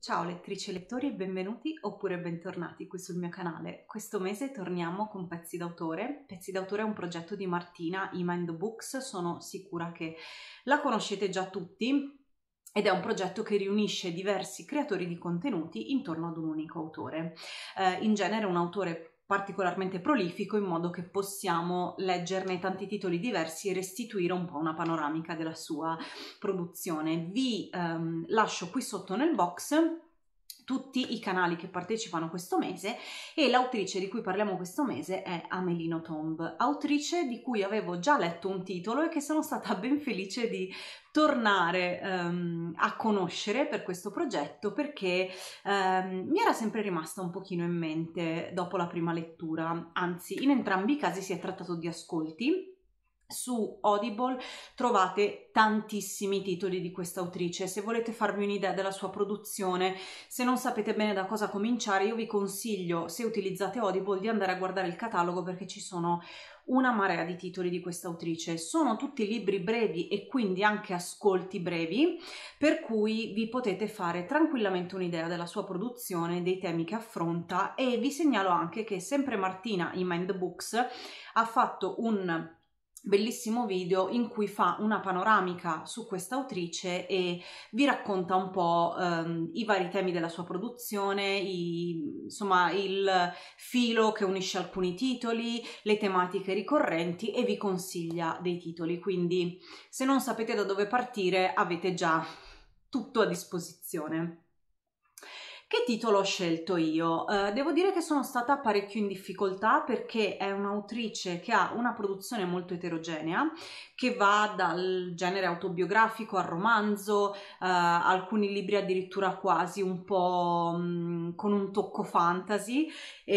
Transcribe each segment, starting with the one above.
Ciao lettrici e lettori e benvenuti oppure bentornati qui sul mio canale. Questo mese torniamo con Pezzi d'autore. Pezzi d'autore è un progetto di Martina, Mind Books, sono sicura che la conoscete già tutti ed è un progetto che riunisce diversi creatori di contenuti intorno ad un unico autore. In genere un autore particolarmente prolifico in modo che possiamo leggerne tanti titoli diversi e restituire un po' una panoramica della sua produzione. Vi lascio qui sotto nel box tutti i canali che partecipano questo mese e l'autrice di cui parliamo questo mese è Amélie Nothomb, autrice di cui avevo già letto un titolo e che sono stata ben felice di tornare a conoscere per questo progetto perché mi era sempre rimasta un pochino in mente dopo la prima lettura, anzi in entrambi i casi si è trattato di ascolti. Su Audible trovate tantissimi titoli di questa autrice. Se volete farvi un'idea della sua produzione, se non sapete bene da cosa cominciare, io vi consiglio, se utilizzate Audible, di andare a guardare il catalogo perché ci sono una marea di titoli di questa autrice. Sono tutti libri brevi e quindi anche ascolti brevi, per cui vi potete fare tranquillamente un'idea della sua produzione, dei temi che affronta, e vi segnalo anche che sempre Martina in Mind Books ha fatto un bellissimo video in cui fa una panoramica su questa autrice e vi racconta un po' i vari temi della sua produzione, insomma il filo che unisce alcuni titoli, le tematiche ricorrenti, e vi consiglia dei titoli, quindi se non sapete da dove partire avete già tutto a disposizione. Che titolo ho scelto io? Devo dire che sono stata parecchio in difficoltà perché è un'autrice che ha una produzione molto eterogenea, che va dal genere autobiografico al romanzo, alcuni libri addirittura quasi un po' con un tocco fantasy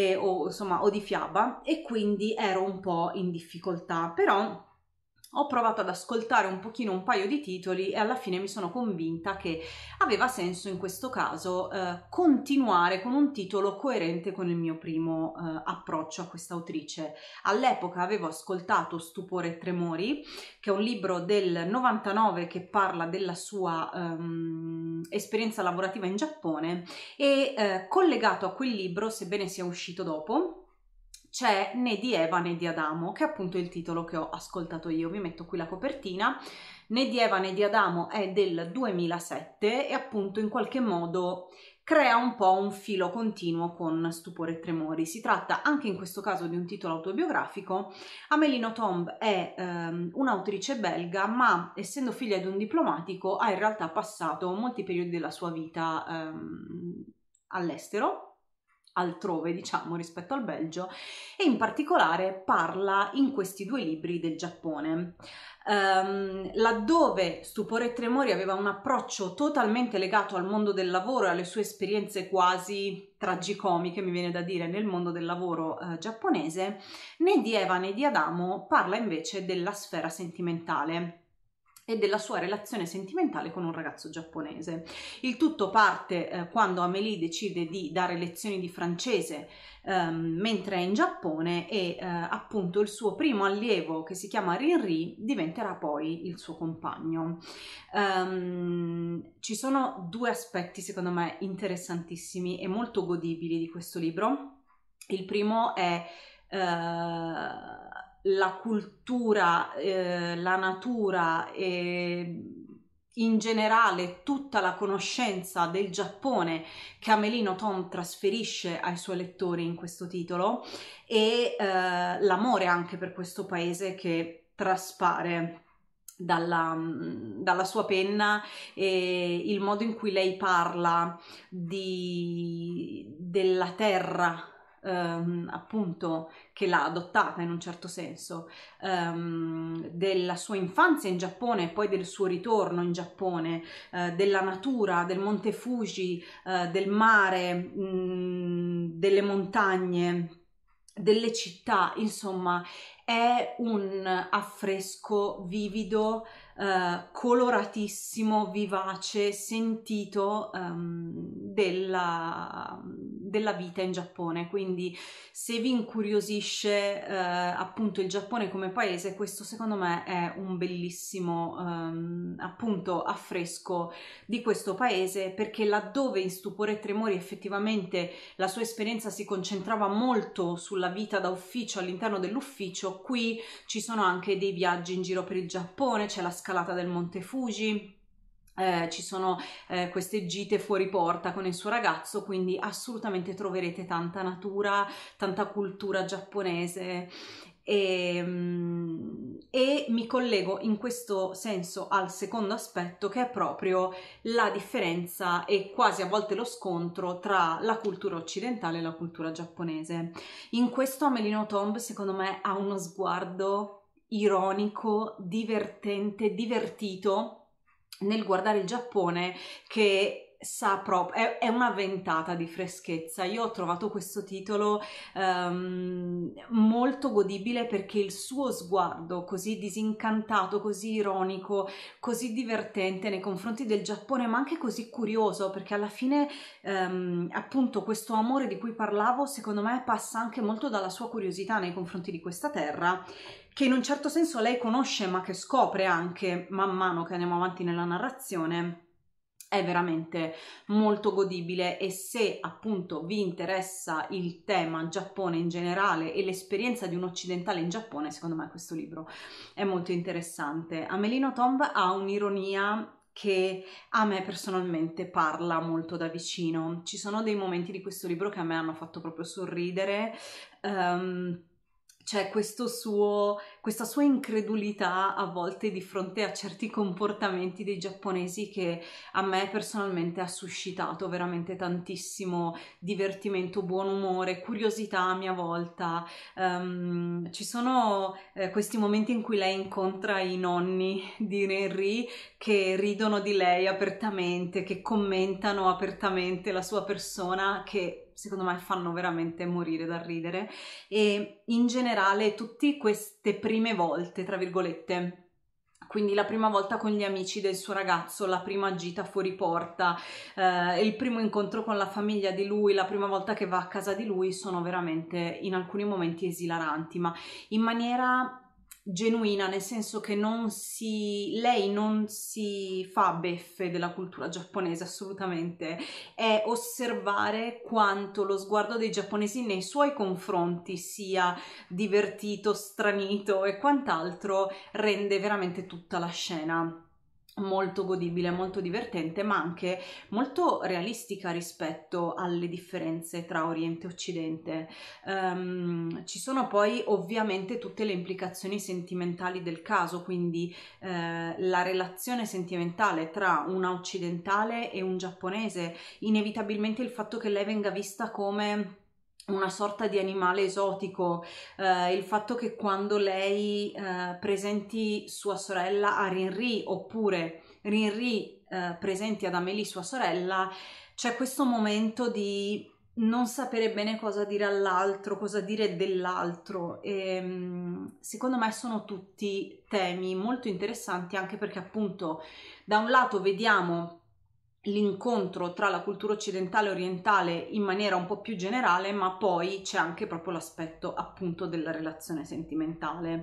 o di fiaba, e quindi ero un po' in difficoltà, però ho provato ad ascoltare un pochino un paio di titoli e alla fine mi sono convinta che aveva senso in questo caso continuare con un titolo coerente con il mio primo approccio a questa autrice. All'epoca avevo ascoltato Stupore e Tremori, che è un libro del 99 che parla della sua esperienza lavorativa in Giappone, e collegato a quel libro, sebbene sia uscito dopo, c'è Né di Eva né di Adamo, che è appunto il titolo che ho ascoltato io. Vi metto qui la copertina. Né di Eva né di Adamo è del 2007 e appunto in qualche modo crea un po' un filo continuo con Stupore e Tremori. Si tratta anche in questo caso di un titolo autobiografico. Amélie Nothomb è un'autrice belga, ma essendo figlia di un diplomatico ha in realtà passato molti periodi della sua vita all'estero, altrove diciamo rispetto al Belgio, e in particolare parla in questi due libri del Giappone. Laddove Stupore e Tremori aveva un approccio totalmente legato al mondo del lavoro e alle sue esperienze quasi tragicomiche, mi viene da dire, nel mondo del lavoro giapponese, Né di Eva né di Adamo parla invece della sfera sentimentale e della sua relazione sentimentale con un ragazzo giapponese. Il tutto parte quando Amélie decide di dare lezioni di francese mentre è in Giappone, e appunto il suo primo allievo, che si chiama Rinri, diventerà poi il suo compagno. Ci sono due aspetti secondo me interessantissimi e molto godibili di questo libro. Il primo è la cultura, la natura e in generale tutta la conoscenza del Giappone che Amélie Nothomb trasferisce ai suoi lettori in questo titolo, e l'amore anche per questo paese che traspare dalla sua penna, e il modo in cui lei parla della terra appunto che l'ha adottata in un certo senso, della sua infanzia in Giappone e poi del suo ritorno in Giappone, della natura, del Monte Fuji, del mare, delle montagne, delle città. Insomma è un affresco vivido, coloratissimo, vivace, sentito della vita in Giappone. Quindi se vi incuriosisce appunto il Giappone come paese, questo secondo me è un bellissimo appunto affresco di questo paese, perché laddove in Stupore e Tremori effettivamente la sua esperienza si concentrava molto sulla vita da ufficio all'interno dell'ufficio, qui ci sono anche dei viaggi in giro per il Giappone, c'è la scalata del Monte Fuji, ci sono queste gite fuori porta con il suo ragazzo, quindi assolutamente troverete tanta natura, tanta cultura giapponese. E mi collego in questo senso al secondo aspetto, che è proprio la differenza e quasi a volte lo scontro tra la cultura occidentale e la cultura giapponese. In questo Amélie Nothomb secondo me ha uno sguardo ironico, divertente, divertito nel guardare il Giappone, che sa proprio, è una ventata di freschezza. Io ho trovato questo titolo molto godibile, perché il suo sguardo così disincantato, così ironico, così divertente nei confronti del Giappone, ma anche così curioso, perché alla fine appunto questo amore di cui parlavo secondo me passa anche molto dalla sua curiosità nei confronti di questa terra, che in un certo senso lei conosce ma che scopre anche man mano che andiamo avanti nella narrazione. È veramente molto godibile, e se appunto vi interessa il tema Giappone in generale e l'esperienza di un occidentale in Giappone, secondo me questo libro è molto interessante. Amélie Nothomb ha un'ironia che a me personalmente parla molto da vicino. Ci sono dei momenti di questo libro che a me hanno fatto proprio sorridere. C'è questa sua incredulità a volte di fronte a certi comportamenti dei giapponesi, che a me personalmente ha suscitato veramente tantissimo divertimento, buon umore, curiosità a mia volta. Ci sono questi momenti in cui lei incontra i nonni di Renri, che ridono di lei apertamente, che commentano apertamente la sua persona, che secondo me fanno veramente morire da ridere. E in generale tutte queste prime volte, tra virgolette, quindi la prima volta con gli amici del suo ragazzo, la prima gita fuori porta, il primo incontro con la famiglia di lui, la prima volta che va a casa di lui, sono veramente in alcuni momenti esilaranti, ma in maniera genuina, nel senso che lei non si fa beffe della cultura giapponese, assolutamente. È osservare quanto lo sguardo dei giapponesi nei suoi confronti sia divertito, stranito e quant'altro, rende veramente tutta la scena molto godibile, molto divertente, ma anche molto realistica rispetto alle differenze tra Oriente e Occidente. Ci sono poi ovviamente tutte le implicazioni sentimentali del caso, quindi la relazione sentimentale tra una occidentale e un giapponese, inevitabilmente il fatto che lei venga vista come una sorta di animale esotico, il fatto che quando lei presenti sua sorella a Rinri, oppure Rinri presenti ad Amélie sua sorella, c'è questo momento di non sapere bene cosa dire all'altro, cosa dire dell'altro, e secondo me sono tutti temi molto interessanti, anche perché appunto da un lato vediamo l'incontro tra la cultura occidentale e orientale in maniera un po' più generale, ma poi c'è anche proprio l'aspetto appunto della relazione sentimentale.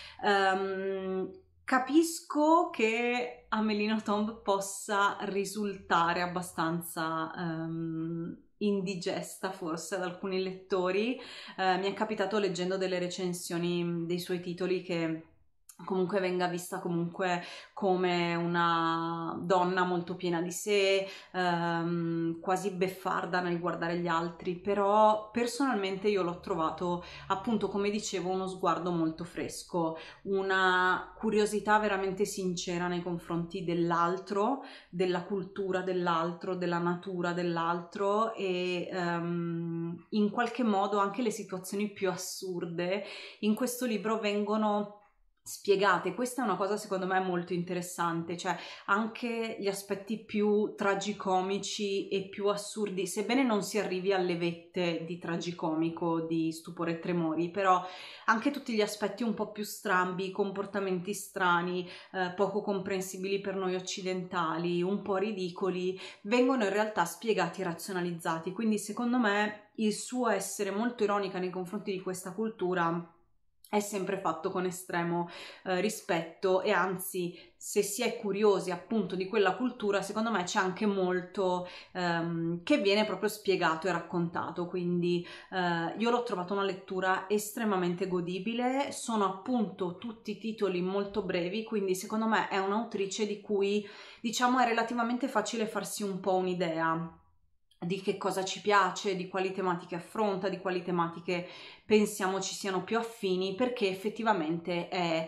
Capisco che Amélie Nothomb possa risultare abbastanza indigesta forse ad alcuni lettori. Mi è capitato leggendo delle recensioni dei suoi titoli che comunque venga vista comunque come una donna molto piena di sé, quasi beffarda nel guardare gli altri, però personalmente io l'ho trovato, appunto come dicevo, uno sguardo molto fresco, una curiosità veramente sincera nei confronti dell'altro, della cultura dell'altro, della natura dell'altro, e in qualche modo anche le situazioni più assurde in questo libro vengono spiegate. Questa è una cosa secondo me molto interessante, cioè anche gli aspetti più tragicomici e più assurdi, sebbene non si arrivi alle vette di tragicomico, di Stupore e Tremori, però anche tutti gli aspetti un po' più strambi, comportamenti strani, poco comprensibili per noi occidentali, un po' ridicoli, vengono in realtà spiegati e razionalizzati. Quindi secondo me il suo essere molto ironica nei confronti di questa cultura è sempre fatto con estremo rispetto, e anzi, se si è curiosi appunto di quella cultura, secondo me c'è anche molto che viene proprio spiegato e raccontato. Quindi io l'ho trovato una lettura estremamente godibile. Sono appunto tutti titoli molto brevi, quindi secondo me è un'autrice di cui, diciamo, è relativamente facile farsi un po' un'idea di che cosa ci piace, di quali tematiche affronta, di quali tematiche pensiamo ci siano più affini, perché effettivamente è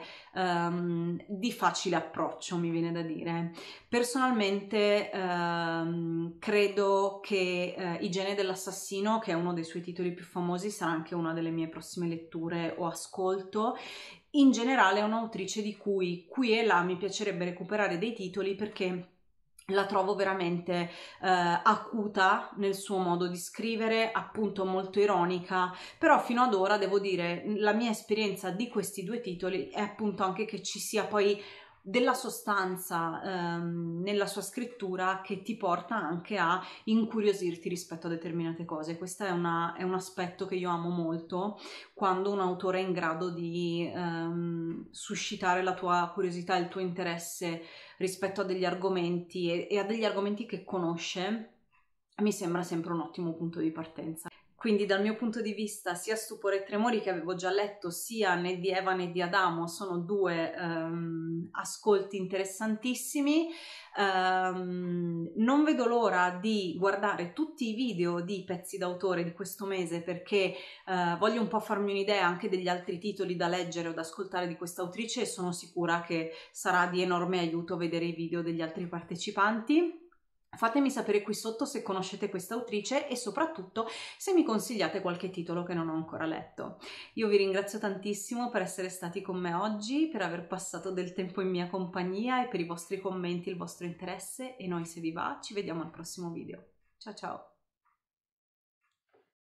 di facile approccio, mi viene da dire. Personalmente credo che Igiene dell'assassino, che è uno dei suoi titoli più famosi, sarà anche una delle mie prossime letture o ascolto. In generale è un'autrice di cui qui e là mi piacerebbe recuperare dei titoli, perché la trovo veramente acuta nel suo modo di scrivere, appunto molto ironica, però fino ad ora devo dire la mia esperienza di questi due titoli è appunto anche che ci sia poi della sostanza nella sua scrittura, che ti porta anche a incuriosirti rispetto a determinate cose. Questo è un aspetto che io amo molto, quando un autore è in grado di suscitare la tua curiosità, il tuo interesse rispetto a degli argomenti e a degli argomenti che conosce. Mi sembra sempre un ottimo punto di partenza. Quindi dal mio punto di vista sia Stupore e Tremori, che avevo già letto, sia Né di Eva né di Adamo, sono due ascolti interessantissimi. Non vedo l'ora di guardare tutti i video di Pezzi d'autore di questo mese, perché voglio un po' farmi un'idea anche degli altri titoli da leggere o da ascoltare di questa autrice, e sono sicura che sarà di enorme aiuto vedere i video degli altri partecipanti. Fatemi sapere qui sotto se conoscete questa autrice e soprattutto se mi consigliate qualche titolo che non ho ancora letto. Io vi ringrazio tantissimo per essere stati con me oggi, per aver passato del tempo in mia compagnia e per i vostri commenti, il vostro interesse, e noi, se vi va, ci vediamo al prossimo video. Ciao ciao!